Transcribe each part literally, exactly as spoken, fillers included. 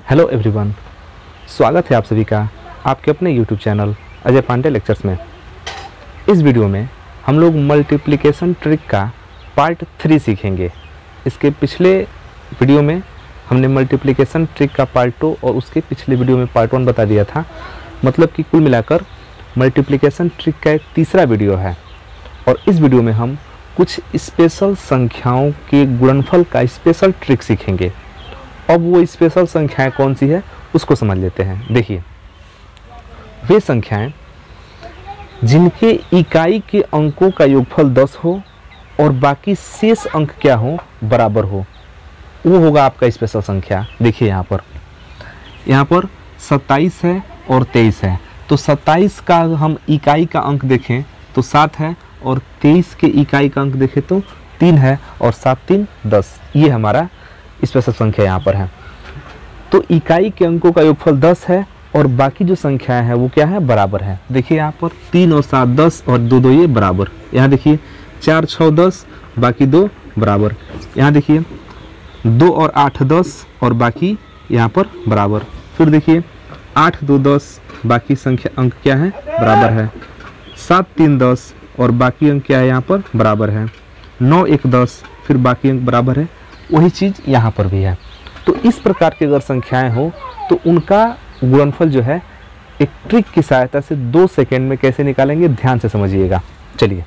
Hello everyone, स्वागत है आप सभी का आपके अपने YouTube channel Ajay Pandey lectures में। इस वीडियो में हम लोग मल्टीप्लिकेशन ट्रिक का पार्ट थ्री सीखेंगे। इसके पिछले वीडियो में हमने मल्टीप्लिकेशन ट्रिक का पार्ट टू और उसके पिछले वीडियो में पार्ट वन बता दिया था। मतलब कि कुल मिलाकर मल्टीप्लिकेशन ट्रिक का एक तीसरा वीडियो है और इस वीडियो में हम कुछ स्पेशल संख्याओं के गुणनफल का स्पेशल ट्रिक सीखेंगे। अब वो स्पेशल संख्याएं कौन सी है उसको समझ लेते हैं। देखिए, वे संख्याएं जिनके इकाई के अंकों का योगफल दस हो और बाकी शेष अंक क्या हो, बराबर हो, वो होगा आपका स्पेशल संख्या। देखिए यहाँ पर यहाँ पर सत्ताईस है और तेईस है, तो सत्ताईस का हम इकाई का अंक देखें तो सात है और तेईस के इकाई का अंक देखें तो तीन है और सात तीन दस। ये हमारा स्पेशल संख्या यहाँ पर है। तो इकाई के अंकों का योगफल दस है और बाकी जो संख्याएं हैं वो क्या है, बराबर है। देखिए यहाँ पर तीन और सात दस और दो दो ये बराबर। यहाँ देखिए चार छः दस, बाकी दो बराबर। यहाँ देखिए दो और आठ दस और बाकी यहाँ पर बराबर। फिर देखिए आठ दो दस, बाकी संख्या अंक क्या है, बराबर है। सात तीन दस और बाकी अंक क्या है, यहाँ पर बराबर है। नौ एक दस, फिर बाकी अंक बराबर है। वही चीज़ यहाँ पर भी है। तो इस प्रकार की अगर संख्याएं हो तो उनका गुणनफल जो है एक ट्रिक की सहायता से दो सेकेंड में कैसे निकालेंगे, ध्यान से समझिएगा। चलिए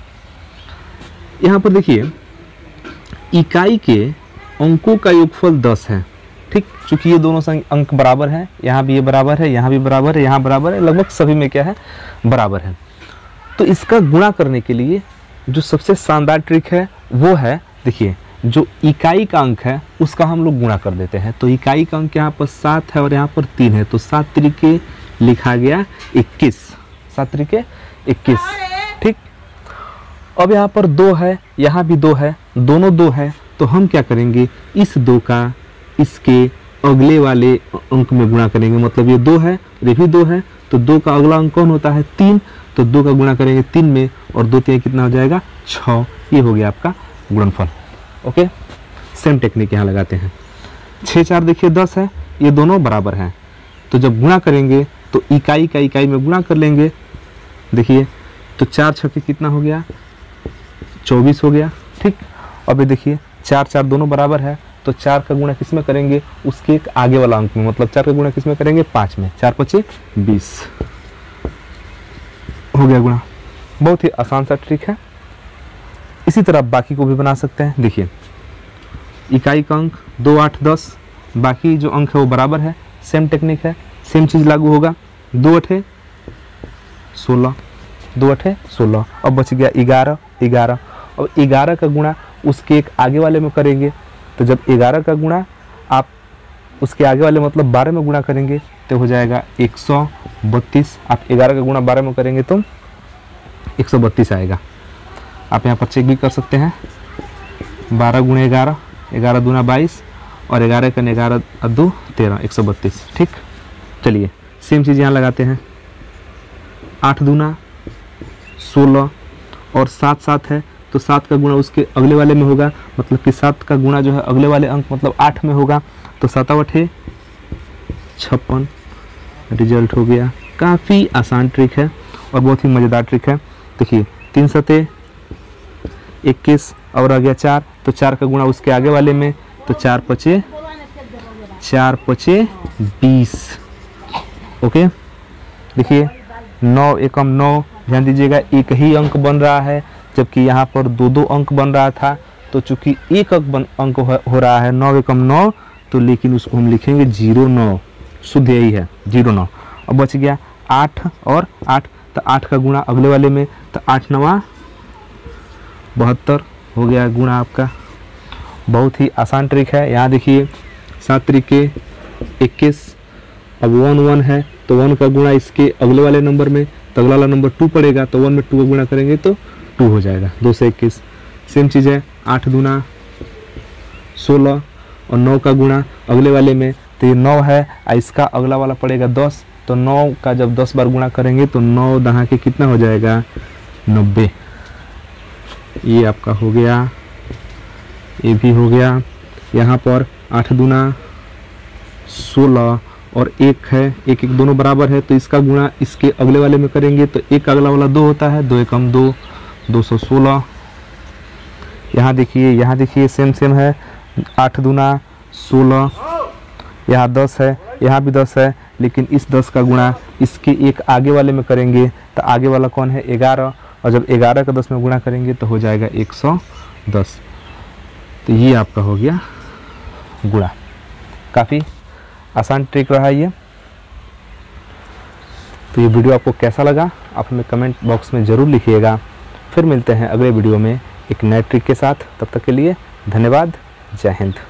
यहाँ पर देखिए, इकाई के अंकों का योगफल दस है, ठीक। चूंकि ये दोनों अंक बराबर हैं, यहाँ भी ये बराबर है, यहाँ भी बराबर है, यहाँ बराबर है, लगभग सभी में क्या है, बराबर है। तो इसका गुणा करने के लिए जो सबसे शानदार ट्रिक है वो है, देखिए जो इकाई का अंक है उसका हम लोग गुणा कर देते हैं। तो इकाई का अंक यहाँ पर सात है और यहाँ पर तीन है, तो सात तरीके लिखा गया इक्कीस, सात तरीके इक्कीस, ठीक। अब यहाँ पर दो है, यहाँ भी दो है, दोनों दो है, तो हम क्या करेंगे, इस दो का इसके अगले वाले अंक में गुणा करेंगे। मतलब ये दो है, ये भी दो है, तो दो का अगला अंक कौन होता है, तीन, तो दो का गुणा करेंगे तीन में और दो तीन कितना हो जाएगा, छः। ये हो गया आपका गुणनफल। ओके, सेम टेक्निक यहाँ लगाते हैं। छः चार देखिए दस है, ये दोनों बराबर हैं, तो जब गुणा करेंगे तो इकाई का इकाई में गुणा कर लेंगे। देखिए तो चार छः कितना हो गया, चौबीस हो गया, ठीक। अब ये देखिए चार चार दोनों बराबर है, तो चार का गुणा किस में करेंगे, उसके एक आगे वाला अंक में। मतलब चार का गुणा किस में करेंगे, पाँच में। चार पचे बीस हो गया गुणा। बहुत ही आसान सा ट्रिक है। इसी तरह बाकी को भी बना सकते हैं। देखिए इकाई का अंक दो आठ दस, बाकी जो अंक है वो बराबर है, सेम टेक्निक है, सेम चीज़ लागू होगा। दो अठे सोलह, दो अठे सोलह, अब बच गया ग्यारह, ग्यारह। अब ग्यारह का गुणा उसके एक आगे वाले में करेंगे, तो जब ग्यारह का गुणा आप उसके आगे वाले मतलब बारह में गुणा करेंगे तो हो जाएगा एक सौ बत्तीस। आप ग्यारह का गुणा बारह में करेंगे तो एक सौ बत्तीस आएगा। आप यहाँ पर चेक भी कर सकते हैं, बारह गुणे ग्यारह, ग्यारह दूना बाईस और ग्यारह का ग्यारह दो तेरह, एक सौ बत्तीस, ठीक। चलिए सेम चीज़ यहाँ लगाते हैं। आठ दूना सोलह और सात सात है, तो सात का गुणा उसके अगले वाले में होगा। मतलब कि सात का गुणा जो है अगले वाले अंक मतलब आठ में होगा, तो सात अठे छप्पन, रिजल्ट हो गया। काफ़ी आसान ट्रिक है और बहुत ही मज़ेदार ट्रिक है। देखिए तीन सते इक्कीस और आ गया चार, तो चार का गुणा उसके आगे वाले में, तो चार पचे चार पचे बीस। ओके, देखिए नौ एकम नौ, ध्यान दीजिएगा एक ही अंक बन रहा है, जबकि यहाँ पर दो दो अंक बन रहा था। तो चूंकि एक अंक बन अंक हो, हो रहा है, नौ एकम नौ, तो लेकिन उसको हम लिखेंगे जीरो नौ, शुद्ध यही है जीरो नौ। अब बच गया आठ और आठ, तो आठ का गुणा अगले वाले में, तो आठ नवा बहत्तर हो गया गुणा आपका। बहुत ही आसान ट्रिक है। यहाँ देखिए सात तरीके इक्कीस, अब वन वन है, तो वन का गुणा इसके अगले वाले नंबर में, तो अगला वाला नंबर टू पड़ेगा, तो वन में टू का गुणा करेंगे तो टू हो जाएगा, दो सौ इक्कीस। सेम चीज़ है, आठ दूना सोलह और नौ का गुणा अगले वाले में, तो ये नौ है, इसका अगला वाला पड़ेगा दस, तो नौ का जब दस बार गुणा करेंगे तो नौ दहा के कितना हो जाएगा, नब्बे। ये आपका हो गया, ये भी हो गया। यहाँ पर आठ दूना सोलह और एक है, एक एक दोनों बराबर है, तो इसका गुणा इसके अगले वाले में करेंगे तो एक का अगला वाला दो होता है, दो एकम दो, दो सौ सोलह। यहाँ देखिए, यहाँ देखिए सेम सेम है, आठ दूना सोलह, यहाँ दस है, यहाँ भी दस है, लेकिन इस दस का गुणा इसके एक आगे वाले में करेंगे तो आगे वाला कौन है, ग्यारह, और जब ग्यारह का दस में गुणा करेंगे तो हो जाएगा एक सौ दस। तो ये आपका हो गया गुणा। काफ़ी आसान ट्रिक रहा ये। तो ये वीडियो आपको कैसा लगा आप हमें कमेंट बॉक्स में ज़रूर लिखिएगा। फिर मिलते हैं अगले वीडियो में एक नए ट्रिक के साथ। तब तक के लिए धन्यवाद। जय हिंद।